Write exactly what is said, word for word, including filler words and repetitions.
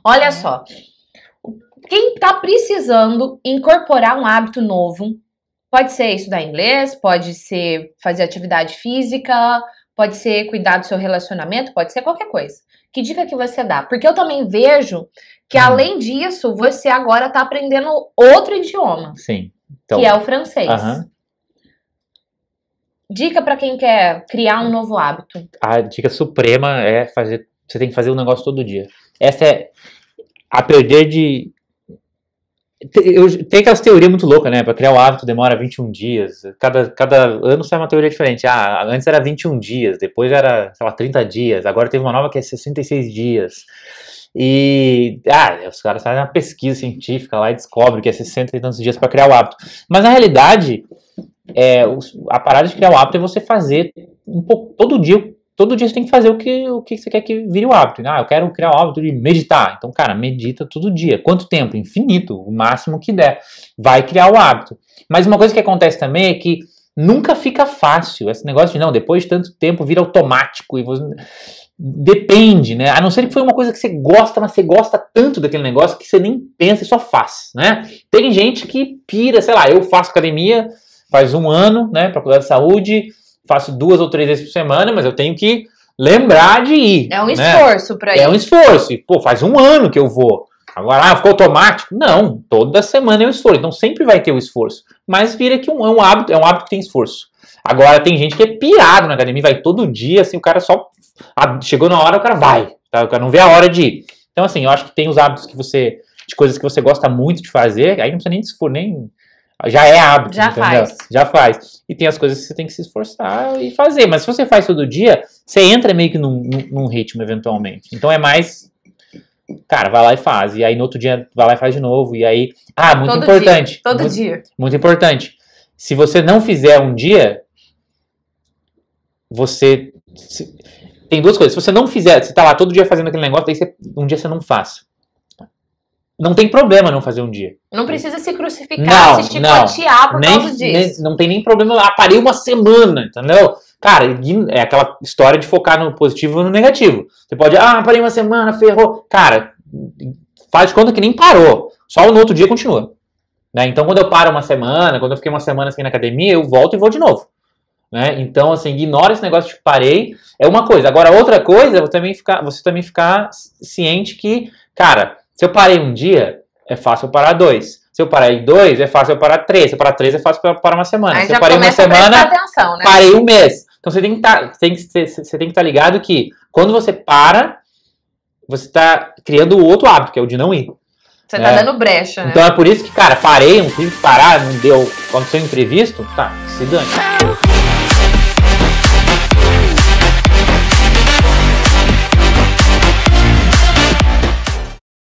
Olha só, quem tá precisando incorporar um hábito novo, pode ser estudar inglês, pode ser fazer atividade física, pode ser cuidar do seu relacionamento, pode ser qualquer coisa. Que dica que você dá? Porque eu também vejo que, hum. além disso, você agora tá aprendendo outro idioma. Sim. Então, que é o francês. Uh-huh. Dica para quem quer criar um novo hábito. A dica suprema é fazer... Você tem que fazer um negócio todo dia. Essa é a perder de... Tem aquelas teorias muito loucas, né? Para criar o hábito demora vinte e um dias. Cada, cada ano sai uma teoria diferente. Ah, antes era vinte e um dias, depois era, sei lá, trinta dias. Agora teve uma nova que é sessenta e seis dias. E ah, os caras fazem uma pesquisa científica lá e descobrem que é sessenta e tantos dias para criar o hábito. Mas na realidade, é, a parada de criar o hábito é você fazer um pouco, todo dia. Todo dia você tem que fazer o que, o que você quer que vire o hábito. Ah, eu quero criar o hábito de meditar. Então, cara, medita todo dia. Quanto tempo? Infinito. O máximo que der. Vai criar o hábito. Mas uma coisa que acontece também é que nunca fica fácil. Esse negócio de, não, depois de tanto tempo vira automático. E você... Depende, né? A não ser que foi uma coisa que você gosta, mas você gosta tanto daquele negócio que você nem pensa e só faz, né? Tem gente que pira, sei lá, eu faço academia faz um ano, né, pra cuidar da saúde... Faço duas ou três vezes por semana, mas eu tenho que lembrar de ir. É um né? esforço pra ir. É um esforço. E, pô, faz um ano que eu vou. Agora, ah, ficou automático? Não, toda semana é um esforço. Então sempre vai ter o esforço. Mas vira que um, é um hábito, é um hábito que tem esforço. Agora tem gente que é pirado na academia, vai todo dia, assim, o cara só... Ah, chegou na hora, o cara vai. Tá? O cara não vê a hora de ir. Então, assim, eu acho que tem os hábitos que você... De coisas que você gosta muito de fazer, aí não precisa nem de esforço, nem... Já é hábito, Já entendeu? faz. Já faz. E tem as coisas que você tem que se esforçar e fazer. Mas se você faz todo dia, você entra meio que num, num ritmo, eventualmente. Então é mais... Cara, vai lá e faz. E aí no outro dia, vai lá e faz de novo. E aí... Ah, muito todo importante. Dia, todo muito, dia. Muito importante. Se você não fizer um dia, você... Se, tem duas coisas. Se você não fizer, você tá lá todo dia fazendo aquele negócio, daí você, um dia você não faz. Não tem problema não fazer um dia. Não precisa se crucificar, não, se chicotear por nem, causa disso. Nem, não tem nem problema. Ah, parei uma semana, entendeu? Cara, é aquela história de focar no positivo e no negativo. Você pode, ah, parei uma semana, ferrou. Cara, faz de conta que nem parou. Só no outro dia continua. Né? Então, quando eu paro uma semana, quando eu fiquei uma semana assim na academia, eu volto e vou de novo. Né? Então, assim, ignora esse negócio de parei. É uma coisa. Agora, outra coisa é você também ficar, você também ficar ciente que, cara... Se eu parei um dia, é fácil eu parar dois. Se eu parei dois, é fácil eu parar três. Se eu parar três, é fácil eu parar uma semana. Aí se eu parei uma semana, atenção, né? parei um mês. Então você tem que tá, tem que, você tem que estar ligado que quando você para, você está criando o outro hábito, que é o de não ir. Você tá é. dando brecha, né? Então é por isso que, cara, parei, não tive que parar, não deu, aconteceu um imprevisto, tá, se dane.